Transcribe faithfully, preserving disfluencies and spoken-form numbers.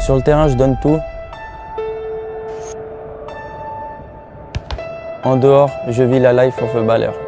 Sur le terrain, je donne tout. En dehors, je vis la life of a Balr.